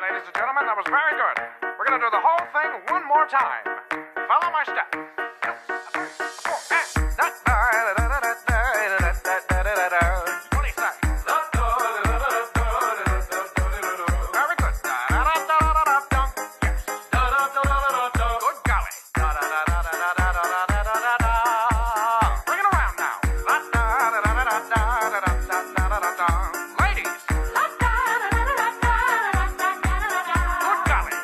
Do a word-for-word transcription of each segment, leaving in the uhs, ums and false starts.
ladies and gentlemen. That was very good. We're going to do the whole thing one more time. Follow my step. What do you say? Very good. Good golly. Bring it around now. Ladies. Good golly.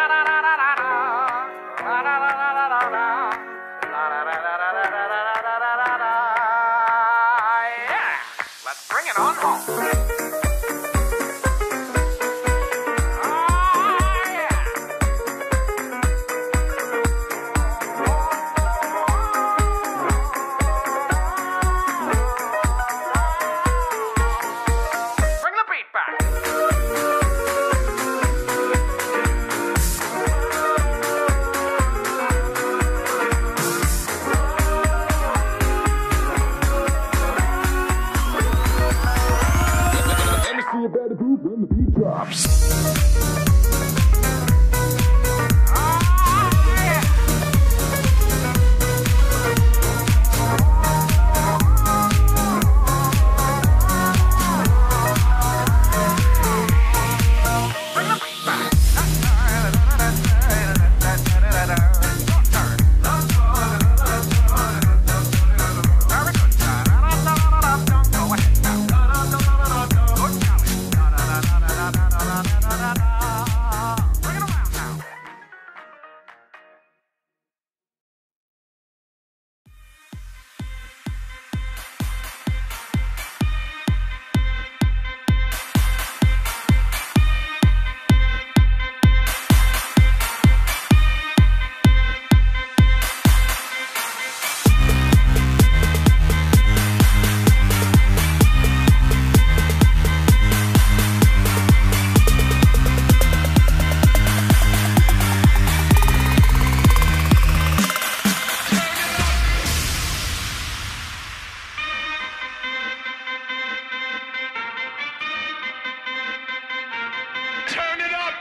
Yeah. Let's bring it on home. Oh, yeah. Bring the beat back. Let me see a better groove when the beat drops. Oh, yeah. Bring the beat back. Your turn. Very good. Go ahead now. Good golly. Bring it around now. Turn it up.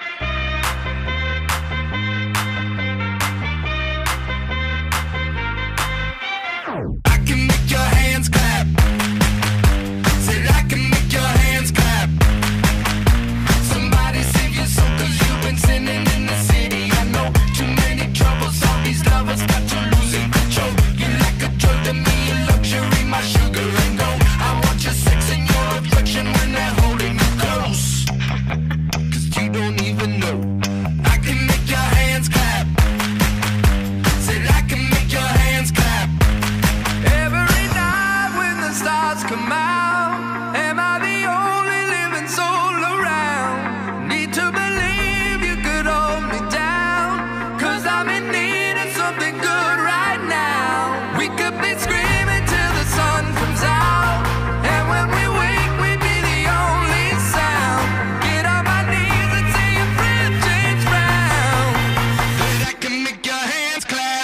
I can make your hands clap. Said I can make your hands clap. Somebody save your soul, cause you've been sinning in the city. I know too many troubles, all these lovers got you losing control. You like a drug to me, a luxury, my sugar and gold. I want your sex and your affection when they're holding you close. Cause you don't even know. I can make your hands clap. Said I can make your hands clap. Every night when the stars come out, am I the only living soul around? Need to believe you could hold me down, cause I'm in need of something good right now. We could be screaming till the sun comes out, and when we wake we'd be the only sound. Get on my knees and say your friend James Brown. But I can make your hands clap.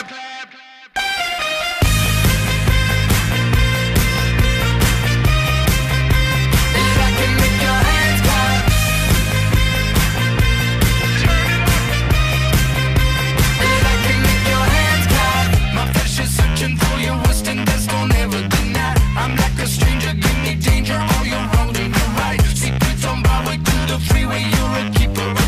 And I can make your hands clap. Turn it up. And I can make your hands clap. My flesh is searching for your worst and best, don't ever deny. I'm like a stranger, give me danger, all you're holding, you're right. Secrets on my way to the freeway, you're a keeper.